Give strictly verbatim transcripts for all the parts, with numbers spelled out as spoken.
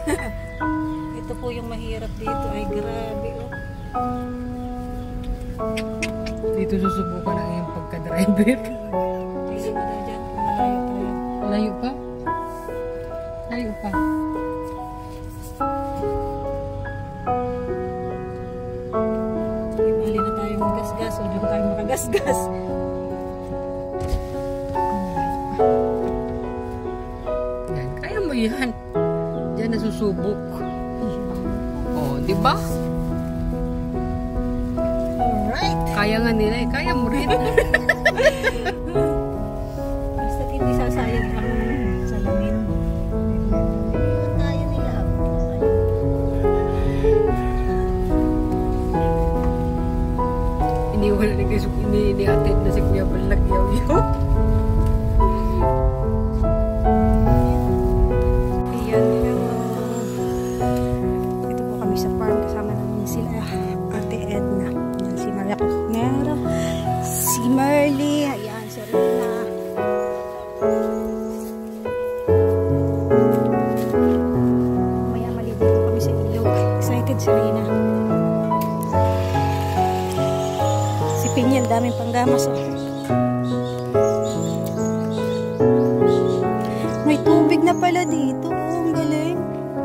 Ito po yung mahirap dito. Ay, grabe. Oh. Dito susubukan ang iyong pagka-driver. Tingnan mo daw dyan. Malayo tayo. Layo pa? Layo pa. Ibali na tayo magasgas. O doon tayo makagasgas. Yan. Kaya mo yan. Diyan nasusubok. Oh, di ba? Alright. Kaya nga nila eh. Kaya mo rin. Basta hindi sasayang ang salamin. Kaya nila. Iniwala na kasi ini-attend na si Kuya Balag yaw-yaw. Si Merly, ayan, si Rina. Maya maliligo kami sa ilog. Excited si Rina. Si Pinyan, daming panggamas. Oh. May tubig na pala dito. Oh, ang galing.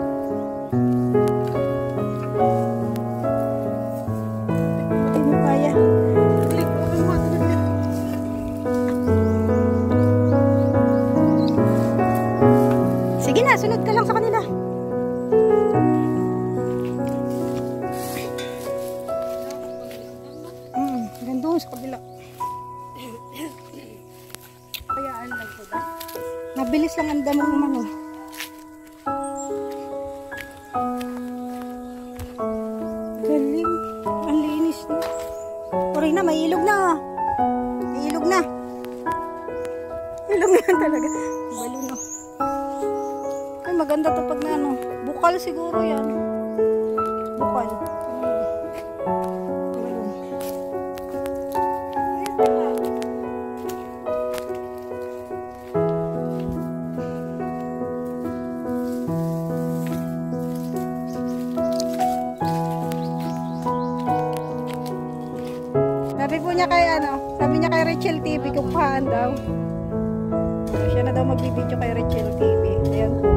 Hindi mo kaya. Sige na, sunod ka lang sa kanila. Hmm, gandun sa kabila. Kayaan lang ko ba? Mabilis lang ang damo ng ano. Galing. Ang linis na. Puri na, may ilog na. May ilog na. Ilog na talaga. Balon na. Ay, maganda to pag na ano. Bukal siguro yan. Bukal. Sabi po niya kay ano, sabi niya kay Rachel T V kukuhaan daw. Siya na daw magbibideo kay Rachel T V. Ayan po.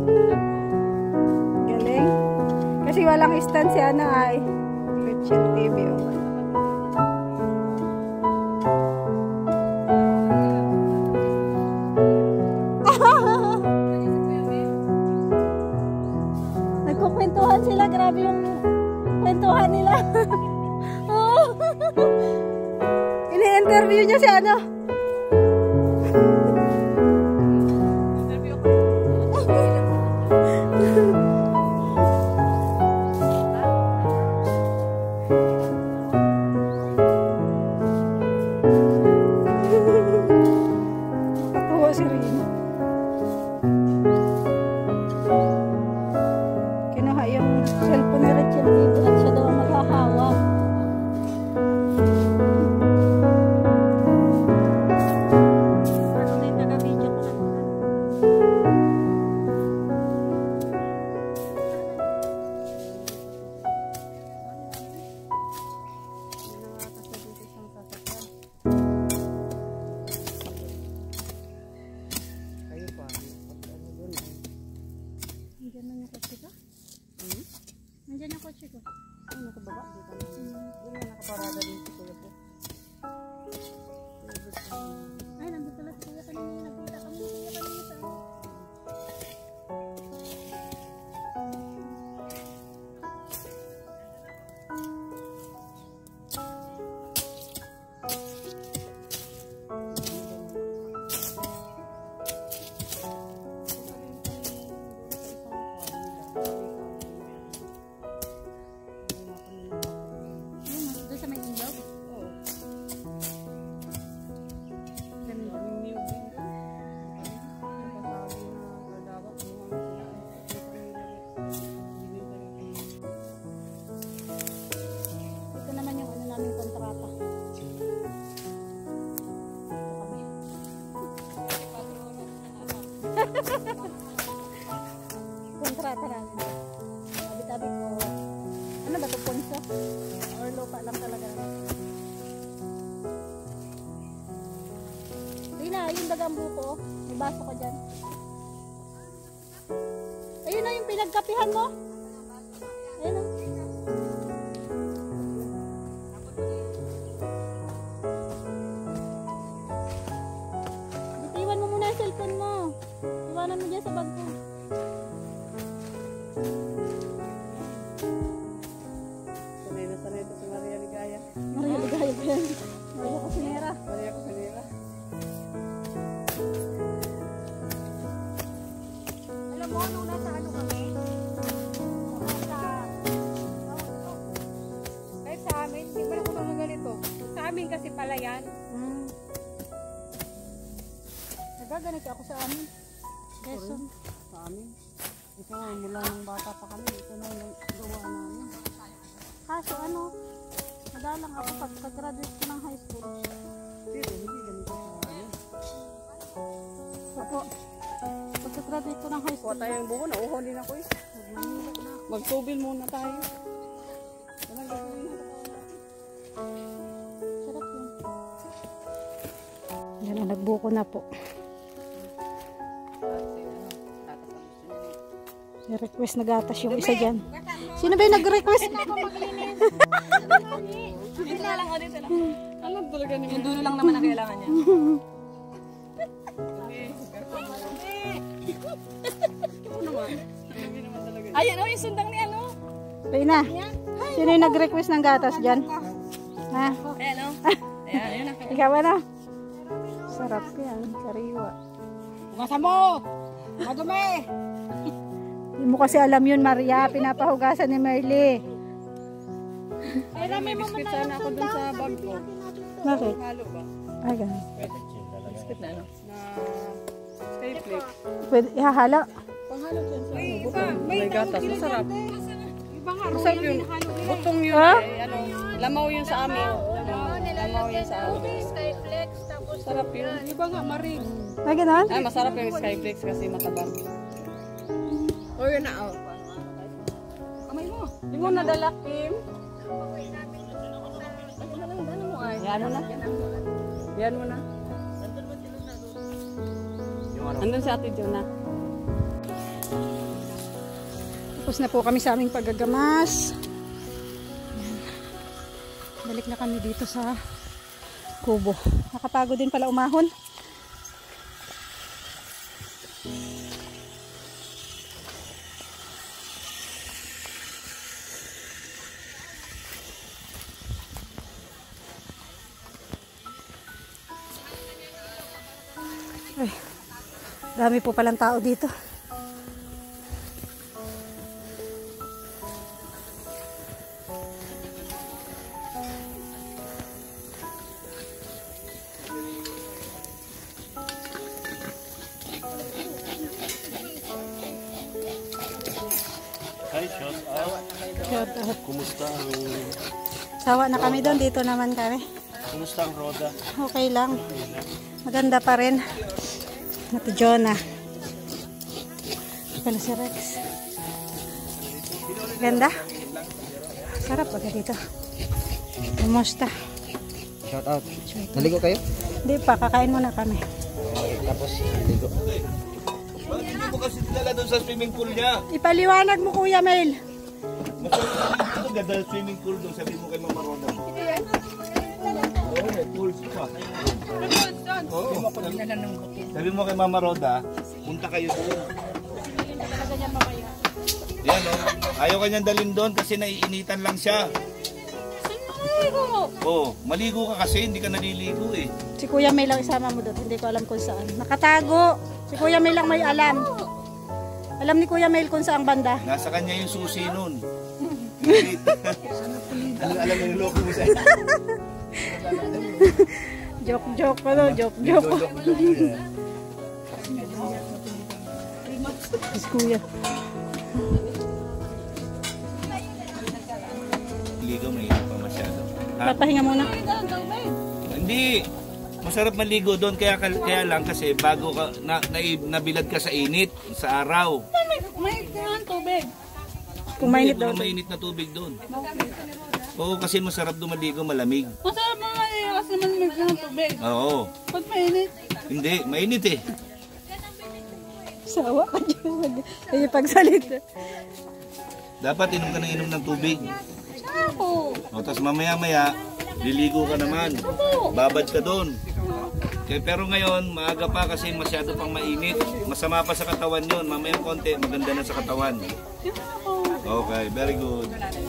Galing. Kasi walang stand si Ana ay Rachel T V. Oh. Nagkukwentuhan sila. Grabe yung kwentuhan nila. Oh. Ini-interview niya si ano. Nakatuwa si Rina. Kinuha yung cellphone ni Rachel dito at siya daw ang maghahawak. Nandiyan na yung kotse ko? Hmm? Nandiyan yung kotse ko. Ay, nakababa. Dito na. Hmm. Doon na nakaparada din si Kuya po. Ay, nandito na si Kuya kanina. Nakita kami si Kuya kanina sa kontrata namin. talaga ang buko. May baso ka dyan. Ayun na yung pinagkapihan mo. Ayun na. Bitiwan mo muna yung cellphone mo. Iwanan mo dyan sa bag ko. Sanay na sanay ito si Maria Ligaya. Maria Ligaya ba yan? Maria Cusinera. Maria Cusinera. Alam mo, nung nasa ano kami? Nasa... Kahit sa amin, hindi ba ako mga ganito? Sa amin kasi pala yan. Hmm. Nagaganit ako sa amin. Quezon. Sa amin. Ito nga, mula nung bata pa kami. Ito na yung gawa namin. Kaso ano, nadalang ako pag pag-graduate ko ng high school. Pero hindi ganito sa amin. Opo. Pag-graduate ko ng high Kuha school. tayong buko, nauho din ako eh. Magtubil muna tayo. Walang gagawin na. Sarap yun. Yan ang nagbuko na po. Request na gatas yung isa dyan. Sino ba yung nag-request? Dito na lang, o dito lang. Alam talaga ni Yung dulo lang naman ang kailangan niya. Ayan o, yung sundang ni ano. Reyna, sino yung nag-request ng gatas dyan? Ha? Ayan o. Ayan, ayan na. Ikaw ano? Sarap yan, kariwa. Hugasan mo! Madumi! Hindi mo kasi alam yun, Maria. Pinapahugasan ni Merly. Ay, rami mo biscuit sana ako dun sa bag ko. Bakit? Halo ba? Ay, ganun. Biscuit na ano? Na sky flake. Pwede, ihahalo. Panghalo dyan sa ano, butong. May gatas, masarap. Ibang haro Masarap yun. Butong yun. Ha? Eh, ano, lamaw yun sa amin. Lamaw, lamaw yun sa amin. Skyflex, tapos Sarap yun. Iba nga, Marie. Ay, ganun? Ay, masarap yung skyflakes kasi matabang. o yun na o. Kamay mo. Hindi mo nadala, Kim. Yan mo na. Yan mo na. Andun si Ate Jonah. Tapos na po kami sa aming paggagamas. Ayan. Balik na kami dito sa kubo. Nakapagod din pala umahon. Ay, dami po palang tao dito. Hi, shout out. Shout out. Kumusta ang Sawa na kami doon. Dito naman kami. kumusta ang roda? Okay lang. Maganda pa rin. Ate Jonah. Pala si Rex. Ganda. Sarap pag dito. Kumusta? Shout out. Naligo kayo? Hindi pa. Kakain muna kami. Tapos naligo. Bakit hindi mo kasi dinala doon sa swimming pool niya? Ipaliwanag mo, Kuya Mel. Ito ganda swimming pool doon, sabi mo kay Mama Roda. Oo, may pools pa. Oo. Sabi mo kay Mama Roda, punta kayo doon. Yan o, ayaw kanyang dalhin doon kasi naiinitan lang siya. Oo, maligo ka kasi, hindi ka naliligo eh. Si Kuya Mel lang isama mo doon. Hindi ko alam kung saan. Nakatago. Si Kuya Mel lang may alam. Alam ni Kuya Mel kung saan banda. Nasa kanya yung susi nun. alam, alam mo yung loko mo siya. Joke, joke ko no. Joke, joke ko. Si Kuya. Ligo, mahirap pa masyado. Ha? Papahinga muna. Hindi. Masarap maligo doon kaya kaya lang kasi bago ka na, na, nabilad ka sa init sa araw. May kailangan tubig. Kung mainit daw. Walang mainit na tubig doon. Oo, kasi masarap dumaligo, malamig. Masarap mga eh, kasi malamig ng tubig. Oo. Ba't mainit? Hindi, mainit eh. Sawa ka dyan. Ay, pagsalita. Dapat inom ka ng inom ng tubig. Ako. O, tapos mamaya-maya, liligo ka naman. Babad ka doon. Okay, pero ngayon, maaga pa kasi masyado pang mainit. Masama pa sa katawan yun. Mamaya konti, maganda na sa katawan. Okay, very good.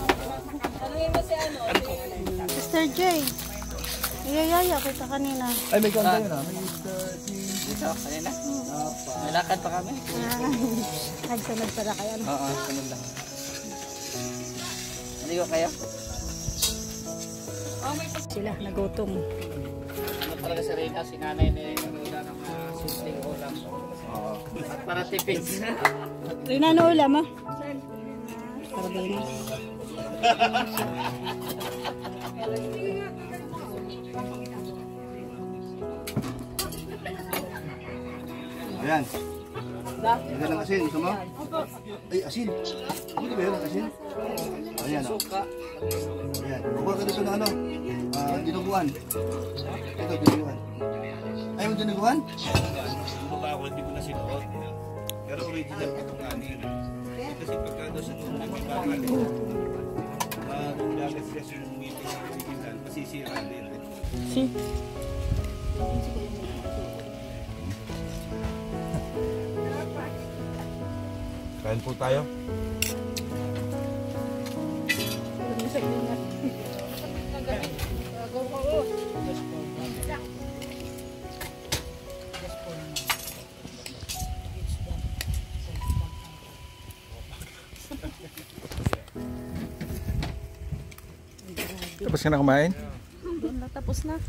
Sister J. Iyayaya kita kanina. Ay, may kanta yun ah. Dito, kanina. May lakad pa kami. Nagsunod para kayo. Ano? Oo, sunod lang. Naligo kayo? Sila, nagutom. Ano talaga si Rina, si nanay ni Rina ng uh, simpleng ulam. Oo. At para tipid. Rina, ano ulam ah? Sardinas. Ayan. Ayan ang asin. Gusto mo? Ay, asin. Ano ba yun ang asin? Ayan o. Ayan. Kukuha ka dito na ano? Ah, dinuguan. Ito, dinuguan. Ayaw mo dinuguan? Ano ba ako? Hindi ko na sinuot. Pero original pa itong anin. Kasi pagka daw sinuot na may bakal. Maglagas kasi yung meeting sa original. Masisira din. Si. Kain po tayo. Tapos ka na kumain? Doon na, tapos na.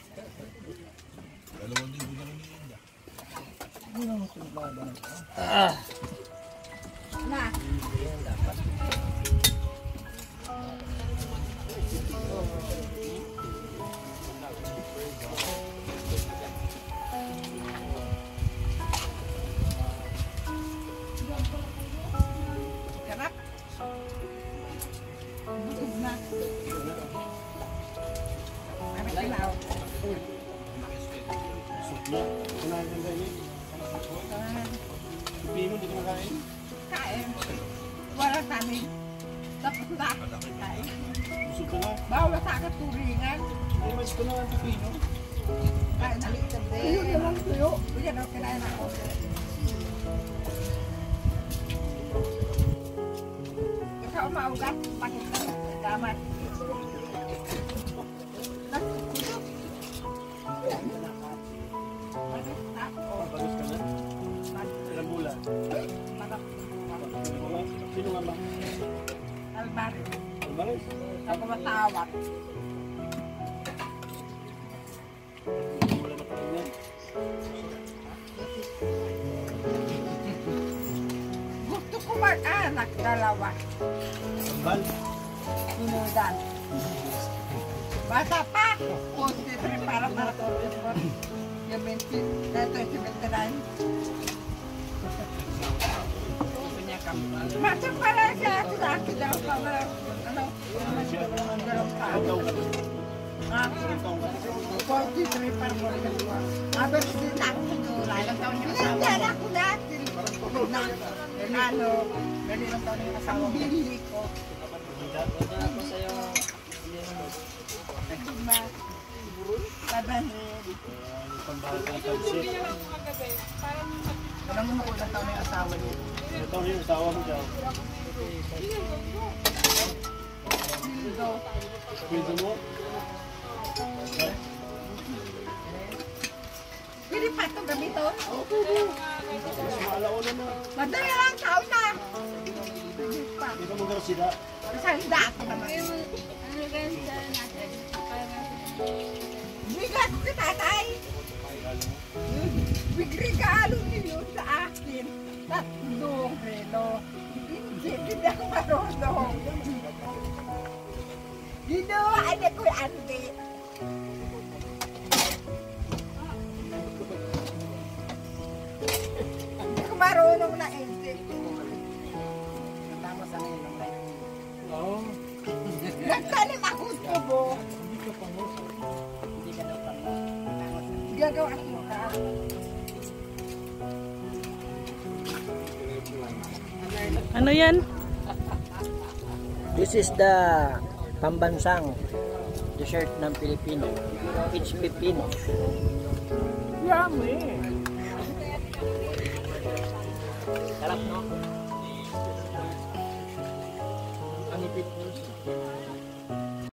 Kain. Wala namin. Tapos na. Kain. Bawal sa akin turingan. Mas ko na ang pipino. Kain na litan din. Ayun na lang tuyo. Yan ang kinain ako. Ikaw maugat. Pakit na. Damat. Sino nga ba? Albaris. Albaris? Ako matawag. Wala na pa rin yan. Gusto ko mag-anak dalawa. Bal? Sinudan. Bata pa. Kunti rin para para ko. Yung twenty, ito yung twenty-nine. Masang pala siya ako sa akin daw pa wala. Ano? Dalawang tao. Ah, forty-three pa mo rin ako. Abang sinak ko doon. Ilang taon yung asawa mo? Hindi ako dati. Ano? Ilang taon yung asawa mo? Bili ko. Ako sa'yo. Nagdima. Tabahin. Alam mo mo ilang taon yung asawa niyo? Ilang taon yung asawa mo dyan? Dildo. Pwede mo? Pwede pa ito gamito? Opo. Mas maalauna na. Madali lang taon na. Pwede pa. Di ba mo sila? Isang dako naman. Bigat ko tatay. Bigregalo niyo sa akin. Tatlong relo. Hindi, hindi ako marunong. Ginawa ano ko yung andi. Hindi ko marunong na andi. Tama sa ngayon. Oo. Nagtanim Gagawa ko ka. Ano yan? This is the pambansang dessert ng Pilipino. It's pipino. Yummy. Sarap, no? Ang ipit mo.